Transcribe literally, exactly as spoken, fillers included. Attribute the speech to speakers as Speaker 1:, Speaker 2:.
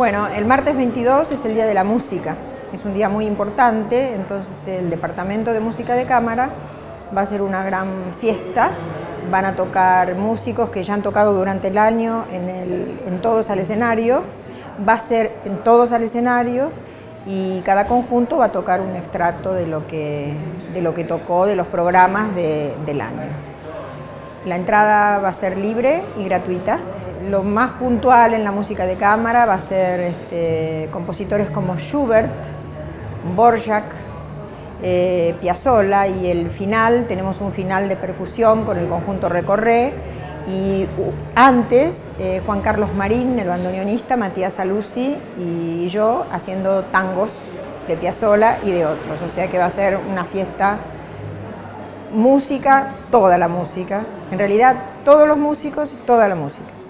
Speaker 1: Bueno, el martes veintidós es el Día de la Música, es un día muy importante, entonces el Departamento de Música de Cámara va a ser una gran fiesta, van a tocar músicos que ya han tocado durante el año en, el, en todos al escenario, va a ser en todos al escenario y cada conjunto va a tocar un extracto de lo que, de lo que tocó de los programas de, del año. La entrada va a ser libre y gratuita. Lo más puntual en la música de cámara va a ser este, compositores como Schubert, Dvorak, eh, Piazzolla, y el final, tenemos un final de percusión con el conjunto Recorré, y uh, antes eh, Juan Carlos Marín, el bandoneonista, Matías Saluzzi y yo haciendo tangos de Piazzolla y de otros, o sea que va a ser una fiesta, música, toda la música, en realidad todos los músicos y toda la música.